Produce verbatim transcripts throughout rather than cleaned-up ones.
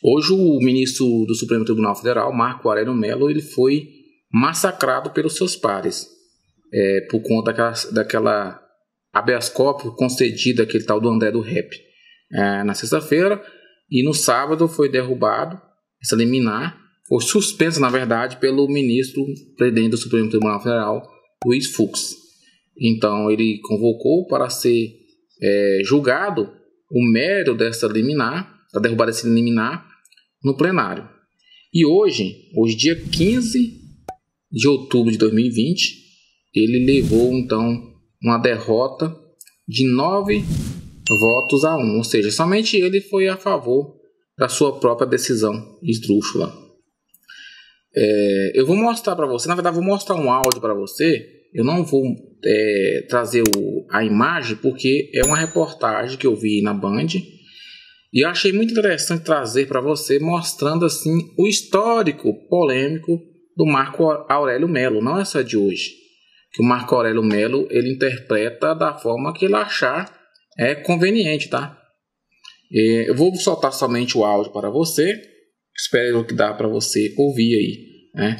Hoje o ministro do Supremo Tribunal Federal, Marco Aurélio Mello, ele foi massacrado pelos seus pares, é, por conta daquela, daquela habeas corpus concedida àquele tal do André do Rap, é, na sexta-feira, e no sábado foi derrubado essa liminar, foi suspensa, na verdade, pelo ministro presidente do Supremo Tribunal Federal, Luiz Fux. Então ele convocou para ser é, julgado o mérito dessa liminar, da derrubada dessa liminar, no plenário. E hoje, hoje dia quinze de outubro de dois mil e vinte, ele levou então uma derrota de nove votos a um, ou seja, somente ele foi a favor da sua própria decisão esdrúxula. É, eu vou mostrar para você, na verdade vou mostrar um áudio para você, eu não vou é, trazer o, a imagem porque é uma reportagem que eu vi na Band. E eu achei muito interessante trazer para você, mostrando assim o histórico polêmico do Marco Aurélio Mello. Não é só de hoje. Que o Marco Aurélio Mello, ele interpreta da forma que ele achar é conveniente, tá? E eu vou soltar somente o áudio para você. Espero que dá para você ouvir aí, né?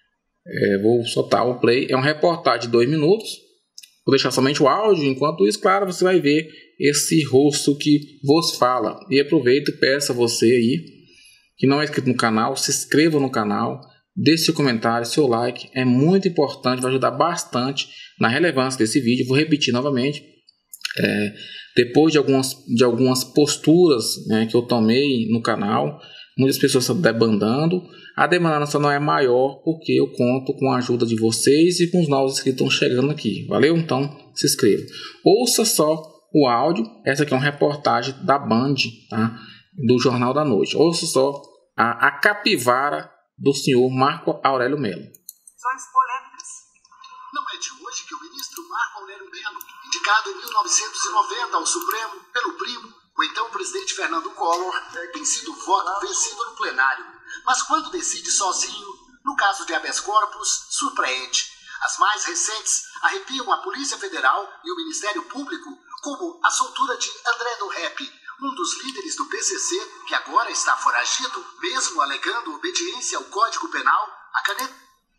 É, vou soltar o play. É uma reportagem de dois minutos. Vou deixar somente o áudio. Enquanto isso, claro, você vai ver esse rosto que vos fala. E aproveita e peço a você aí que não é inscrito no canal, se inscreva no canal, deixe seu comentário, seu like, é muito importante, vai ajudar bastante na relevância desse vídeo. Vou repetir novamente, é, depois de algumas, de algumas posturas, né, que eu tomei no canal, muitas pessoas estão debandando. A demanda só não é maior porque eu conto com a ajuda de vocês e com os novos inscritos que estão chegando aqui. Valeu? Então se inscreva. Ouça só o áudio. Essa aqui é uma reportagem da Band, tá? Do Jornal da Noite. Ouça só a, a capivara do senhor Marco Aurélio Mello. Polêmicas. Não é de hoje que o ministro Marco Aurélio Mello, indicado em mil novecentos e noventa ao Supremo pelo primo, o então presidente Fernando Collor, tem sido voto vencido no plenário. Mas quando decide sozinho, no caso de habeas corpus, surpreende. As mais recentes arrepiam a Polícia Federal e o Ministério Público, como a soltura de André do Rap, um dos líderes do P C C, que agora está foragido, mesmo alegando obediência ao Código Penal, a caneta...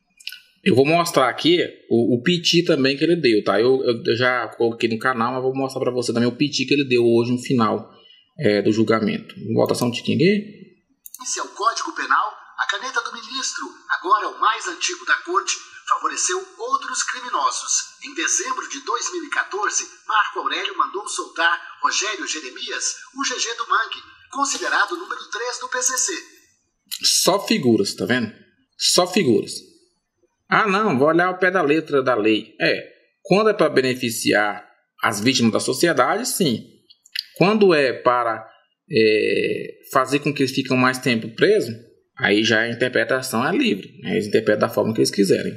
Eu vou mostrar aqui o, o piti também que ele deu, tá? Eu, eu já coloquei no canal, mas vou mostrar para você também o piti que ele deu hoje no final é, do julgamento. Vou botar só um tiquinho aqui. Esse é o Código Penal, a caneta do ministro, agora o mais antigo da corte, favoreceu outros criminosos. Em dezembro de dois mil e quatorze, Marco Aurélio mandou soltar Rogério Jeremias, o G G do Mangue, considerado o número três do P C C. Só figuras, tá vendo? Só figuras. Ah, não, vou olhar ao pé da letra da lei. É, quando é para beneficiar as vítimas da sociedade, sim. Quando é para é, fazer com que eles fiquem mais tempo presos, aí já a interpretação é livre. Né? Eles interpretam da forma que eles quiserem.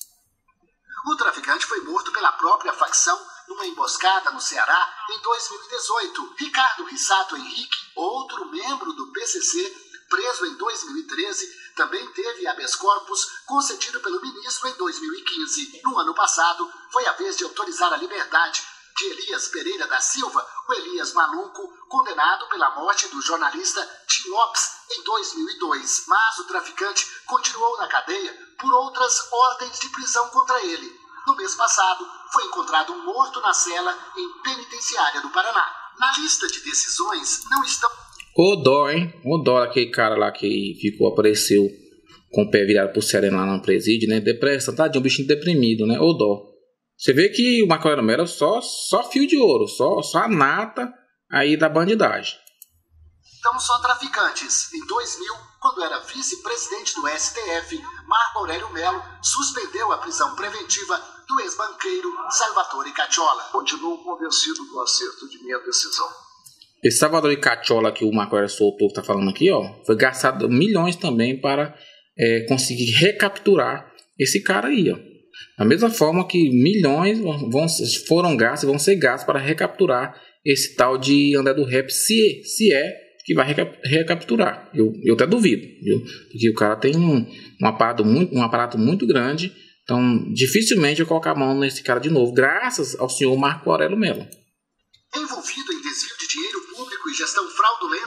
O traficante foi morto pela própria facção numa emboscada no Ceará em dois mil e dezoito. Ricardo Rissato Henrique, outro membro do P C C, preso em dois mil e treze, também teve habeas corpus concedido pelo ministro em dois mil e quinze. No ano passado, foi a vez de autorizar a liberdade de Elias Pereira da Silva, o Elias Maluco, condenado pela morte do jornalista Tim Lopes em dois mil e dois. Mas o traficante continuou na cadeia por outras ordens de prisão contra ele. No mês passado, foi encontrado morto na cela em penitenciária do Paraná. Na lista de decisões não estão... Ô dó, hein? Ô dó aquele cara lá que ficou, apareceu com o pé virado pro sereno lá no presídio, né? Depressão, tadinho, um bichinho deprimido, né? Ô dó. Você vê que o Marco Aurélio Mello é só, só fio de ouro, só, só a nata aí da bandidagem. Então só traficantes. Em dois mil, quando era vice-presidente do S T F, Marco Aurélio Mello suspendeu a prisão preventiva do ex-banqueiro Salvatore Cacciola. Continuo convencido do acerto de minha decisão. Esse Salvatore Cacciola que o Marco Aurélio soltou, que tá falando aqui, ó, foi gastado milhões também para é, conseguir recapturar esse cara aí, ó. Da mesma forma que milhões vão, foram gastos e vão ser gastos para recapturar esse tal de André do Rap, se, se é que vai recap, recapturar. Eu, eu até duvido, viu? Porque o cara tem um, um, aparato muito, um aparato muito grande, então dificilmente eu colocar a mão nesse cara de novo, graças ao senhor Marco Aurélio Mello. Envolvido em desvio de dinheiro público e gestão fraudulenta,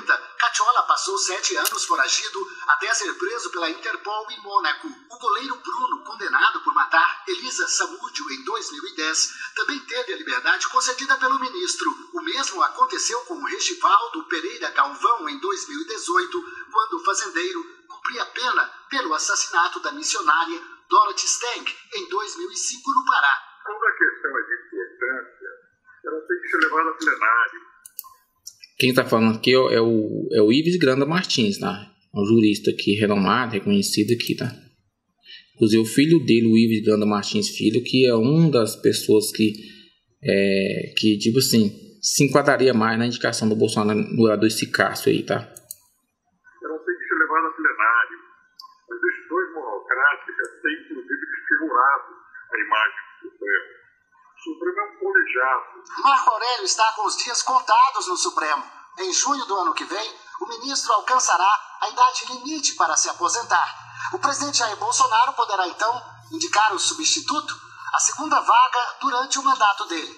Cacciola passou sete anos foragido até ser preso pela Interpol em Mônaco. O goleiro Bruno, condenado por matar Elisa Samúdio em dois mil e dez, também teve a liberdade concedida pelo ministro. O mesmo aconteceu com Regivaldo Pereira Galvão em dois mil e dezoito, quando o fazendeiro cumpria pena pelo assassinato da missionária Dorothy Stank em dois mil e cinco no Pará. Quando a questão é de importância, ela tem que ser levada a plenário. Quem está falando aqui é o, é o Ives Granda Martins, tá? Um jurista aqui renomado, reconhecido aqui, tá? Inclusive o filho dele, o Ives Granda Martins Filho, que é uma das pessoas que, é, que tipo assim, se enquadraria mais na indicação do Bolsonaro no lugar desse Cássio aí, tá? Ela tem que ser levada a plenário. As decisões monocráticas têm, inclusive, desfigurado a imagem do Supremo. O Supremo é um colegiado. Marco Aurélio está com os dias contados no Supremo. Em junho do ano que vem, o ministro alcançará a idade limite para se aposentar. O presidente Jair Bolsonaro poderá, então, indicar o substituto, a segunda vaga, durante o mandato dele.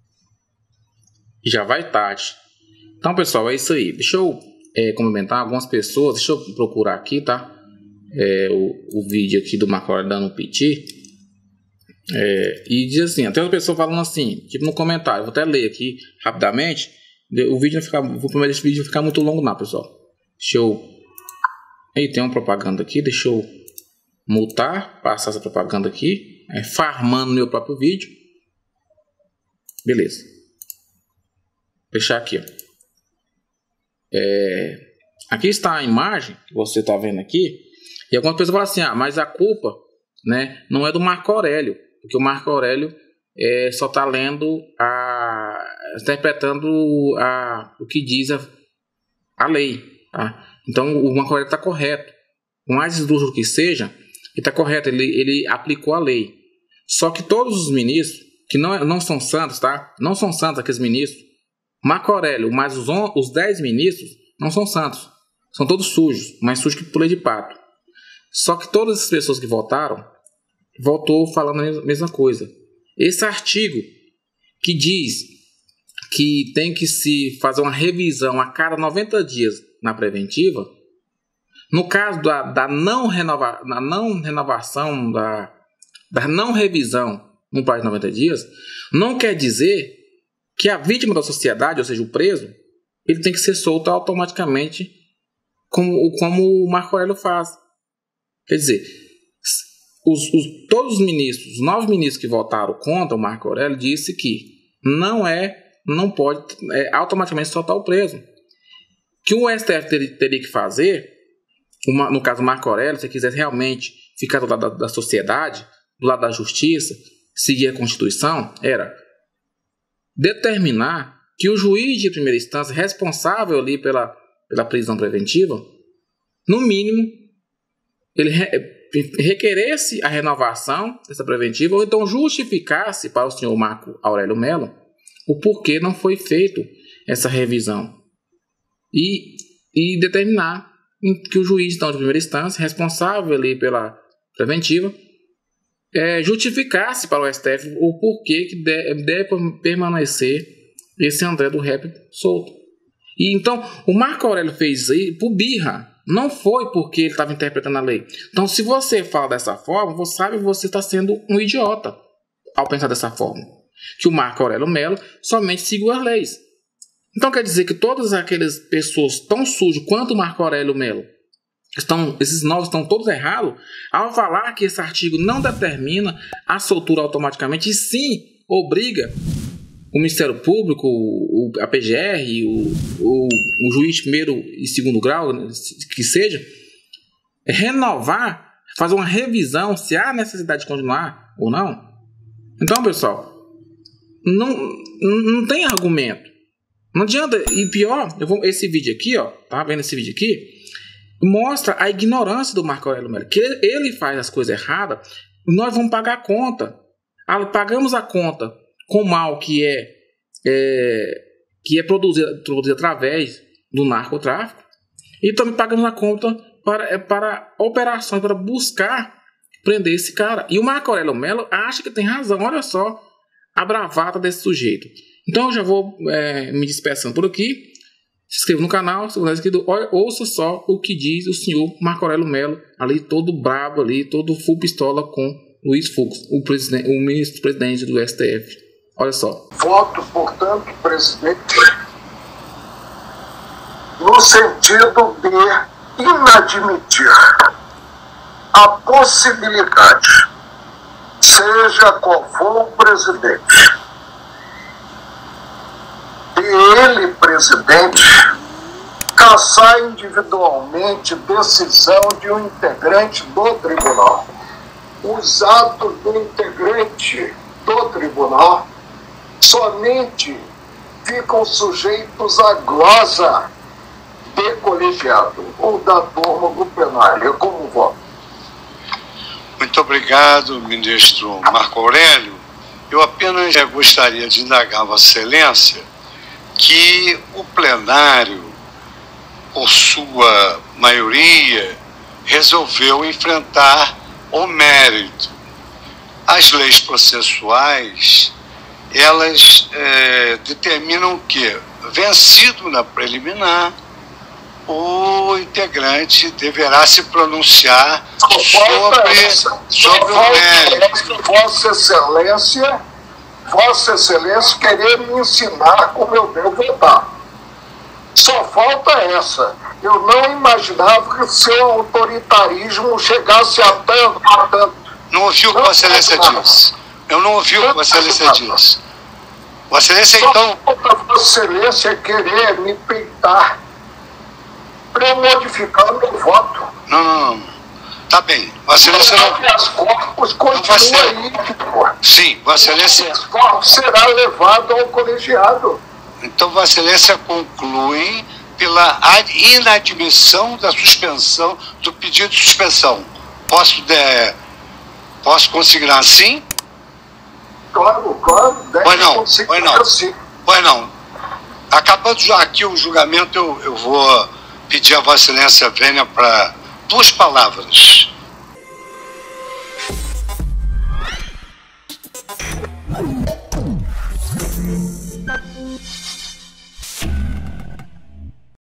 Já vai tarde. Então, pessoal, é isso aí. Deixa eu é, complementar algumas pessoas. Deixa eu procurar aqui, tá? É, o, o vídeo aqui do Marco Aurélio dando um piti. É, e diz assim, até uma pessoa falando assim, tipo no comentário, vou até ler aqui rapidamente. O vídeo não ficar, vou primeiro esse vídeo não ficar muito longo não, pessoal. Deixa eu... Aí tem uma propaganda aqui, deixa eu mutar, passar essa propaganda aqui, é, farmando meu próprio vídeo. Beleza. Fechar aqui, ó. É, aqui está a imagem que você está vendo aqui. E algumas pessoas falam assim, ah, mas a culpa, né, não é do Marco Aurélio. Porque o Marco Aurélio é, só está lendo, a, interpretando a, o que diz a, a lei. Tá? Então o Marco Aurélio está correto. Por mais esdrúxulo que seja, ele está correto, ele, ele aplicou a lei. Só que todos os ministros, que não, não são santos, tá? Não são santos aqueles ministros. Marco Aurélio, mais os, os dez ministros, não são santos. São todos sujos, mais sujos que pulei de pato. Só que todas as pessoas que votaram, voltou falando a mesma coisa. Esse artigo que diz que tem que se fazer uma revisão a cada noventa dias na preventiva, no caso da, da, não, renova, da não renovação, da, da não revisão no prazo de noventa dias, não quer dizer que a vítima da sociedade, ou seja, o preso, ele tem que ser solto automaticamente como, como o Marco Aurélio faz. Quer dizer, Os, os, todos os ministros, os nove ministros que votaram contra o Marco Aurélio, disse que não é, não pode é, automaticamente soltar o preso. Que o S T F ter, teria que fazer, uma, no caso do Marco Aurélio, se quisesse realmente ficar do lado da, da sociedade, do lado da justiça, seguir a Constituição, era determinar que o juiz de primeira instância responsável ali pela, pela prisão preventiva, no mínimo, ele re, requeresse a renovação dessa preventiva ou então justificasse para o senhor Marco Aurélio Mello o porquê não foi feito essa revisão e, e determinar que o juiz então, de primeira instância, responsável ali pela preventiva, é, justificasse para o S T F o porquê que deve, deve permanecer esse André do Rap solto. E então o Marco Aurélio fez isso aí por birra. Não foi porque ele estava interpretando a lei. Então, se você fala dessa forma, você sabe que você está sendo um idiota ao pensar dessa forma. Que o Marco Aurélio Mello somente seguiu as leis. Então, quer dizer que todas aquelas pessoas tão sujas quanto o Marco Aurélio Mello, estão, esses novos estão todos errados, ao falar que esse artigo não determina a soltura automaticamente, e sim obriga o Ministério Público, o, a P G R, o, o, o juiz de primeiro e segundo grau, que seja, renovar, fazer uma revisão se há necessidade de continuar ou não. Então, pessoal, não, não tem argumento. Não adianta. E pior, eu vou, esse vídeo aqui, ó, tá vendo esse vídeo aqui? Mostra a ignorância do Marco Aurélio Mello. Que ele faz as coisas erradas, nós vamos pagar a conta. Ah, pagamos a conta com o mal que é, é, que é produzido, produzido através do narcotráfico, e também pagamos a conta para, para operações, para buscar prender esse cara. E o Marco Aurélio Mello acha que tem razão. Olha só a bravata desse sujeito. Então eu já vou é, me dispersando por aqui. se inscreva no canal, se não é inscrito, ouça só o que diz o senhor Marco Aurélio Mello, ali todo brabo, ali, todo full pistola com Luiz Fux, o, presidente, o ministro-presidente do S T F. Olha só. Voto, portanto, presidente, no sentido de inadmitir a possibilidade, seja qual for o presidente, de ele, presidente, cassar individualmente decisão de um integrante do tribunal. Os atos do integrante do tribunal somente ficam sujeitos à glosa de colegiado ou da turma do plenário. Eu como voto. Muito obrigado, ministro Marco Aurélio. Eu apenas gostaria de indagar a Vossa Excelência que o plenário, por sua maioria, resolveu enfrentar o mérito. As leis processuais, elas é, determinam que, vencido na preliminar, o integrante deverá se pronunciar sobre, sobre o mérito. Vossa Excelência, Vossa Excelência querer me ensinar como eu devo votar. Só falta essa. Eu não imaginava que seu autoritarismo chegasse a tanto. A tanto. Não ouvi o que Vossa Excelência disse. Eu não ouvi o que Vossa Excelência disse. Vossa Excelência, então... Só falta Vossa Excelência querer me peitar para modificar o meu voto. Não, não, não. Tá bem. Vossa Excelência não... Os corpos continuam aí. Sim, Vossa Excelência... Os corpos será levado ao colegiado. Então, Vossa Excelência conclui pela inadmissão da suspensão, do pedido de suspensão. Posso, de... Posso consignar assim? Claro, claro. Deve pois não, conseguir pois não. assim. Pois não. Acabando já aqui o julgamento, eu, eu vou pedir a Vossa Excelência venha para duas palavras.